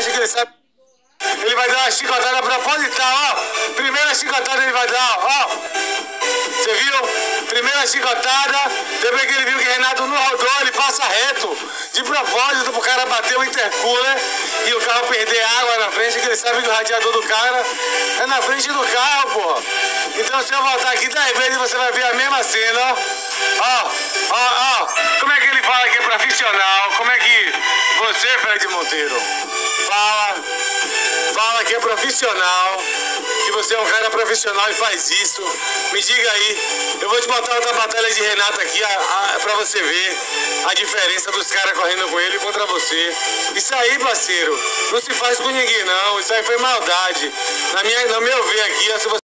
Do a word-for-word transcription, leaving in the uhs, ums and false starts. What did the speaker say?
ele sabe. Ele vai dar uma chicotada proposital, ó. Primeira chicotada ele vai dar, ó. Você viu? Primeira chicotada, depois que ele viu que Renato não rodou, ele passa reto. De propósito pro cara bater o intercooler e o carro perder água na frente, que ele sabe que o radiador do cara é na frente do carro, porra. Então se eu voltar aqui dez vezes você vai ver a mesma cena, ó. Ó, ó, ó. Como é que ele fala que é profissional? Como é que você, Fred Monteiro, fala, fala que é profissional, que você é um cara profissional e faz isso? Me diga aí, eu vou te botar outra batalha de Renato aqui a, a, pra você ver a diferença dos caras correndo com ele contra você. Isso aí, parceiro, não se faz com ninguém não, isso aí foi maldade. Na minha, no meu ver aqui, se você